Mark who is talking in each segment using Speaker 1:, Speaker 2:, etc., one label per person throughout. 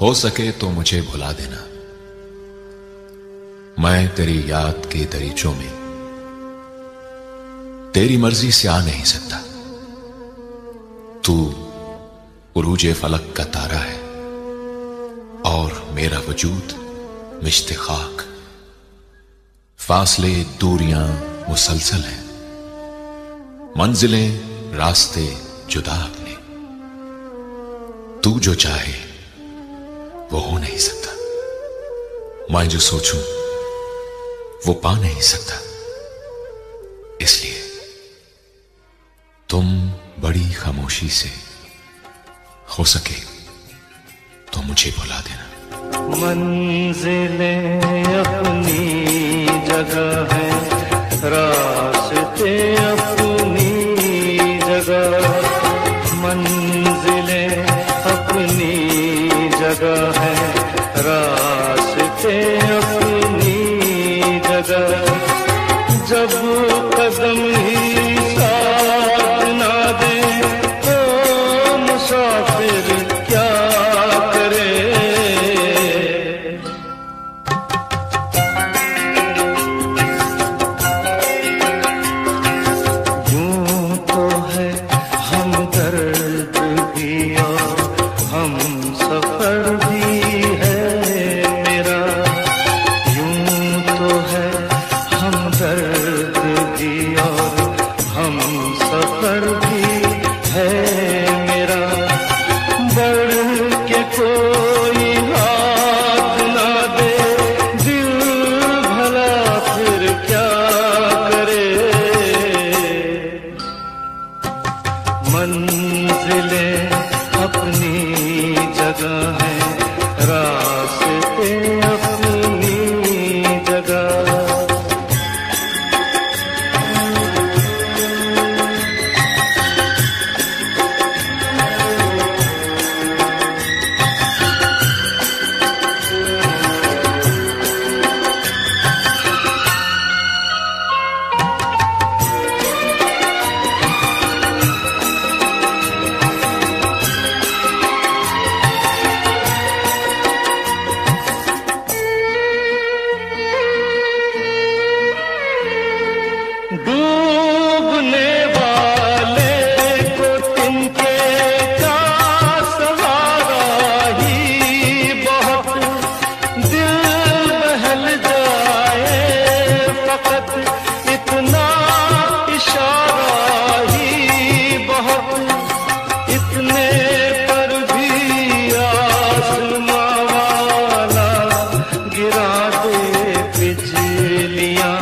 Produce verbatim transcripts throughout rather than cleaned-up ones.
Speaker 1: हो सके तो मुझे भुला देना, मैं तेरी याद के दरीचों में तेरी मर्जी से आ नहीं सकता। तू उरूजे फलक का तारा है और मेरा वजूद मिश्ते खाक। फासले दूरियां मुसलसल हैं, मंजिलें रास्ते जुदा अपने। तू जो चाहे वो हो नहीं सकता, मैं जो सोचूं वो पा नहीं सकता। इसलिए तुम बड़ी खामोशी से हो सके तो मुझे भुला देना।
Speaker 2: मंजिलें अपनी जगह है, रास्ते अपनी जगह। मंजिलें अपनी जगह है, रास्ते अपनी जगह। जब कदम ही साथ ना दे तो मुसाफिर क्या करे। यूं तो है हम दर्द भी और हम सफर भी है मेरा। यूं तो है हम दर्द भी और हम सफर भी है मेरा। बढ़ के कोई हाथ ना दे दिल भला फिर क्या करे। मंजिलें अपनी जगह है, रास्ते अपनी जगह। डूबने वाले को तिनके का सहारा ही बहुत। दिल बहल जाए फकत इतना इशारा ही बहुत। इतने पर भी आसमां वाला गिरा दे बिजलियां।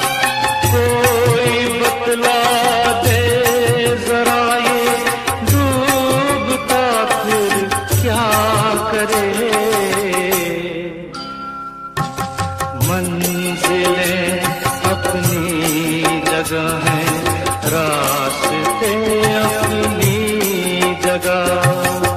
Speaker 2: कोई बतला दे जरा ये डूबता फिर क्या करे। मंजिलें अपनी जगह है, रास्ते अपनी जगह।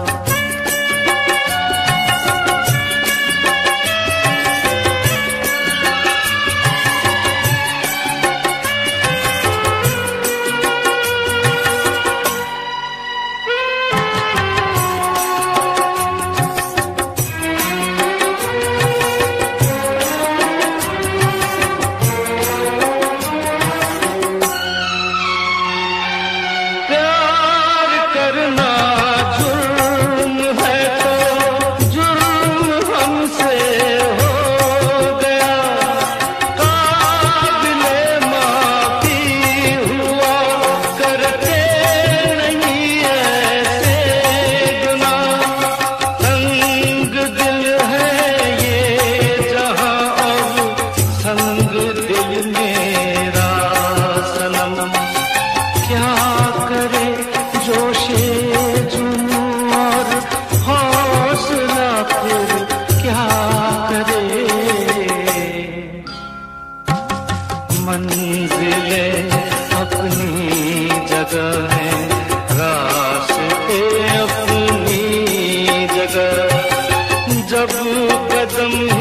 Speaker 2: प्यार करना जुर्म है तो जुर्म हमसे हो गया। काबिले माफी हुआ करते नहीं ऐसे गुनाह। संग दिल है ये जहां और संग दिल मेरा सनम। क्या करे जोशे जुनून और हौसला फिर क्या करे। मंजिलें अपनी जगह है, रास्ते अपनी जगह। जब कदम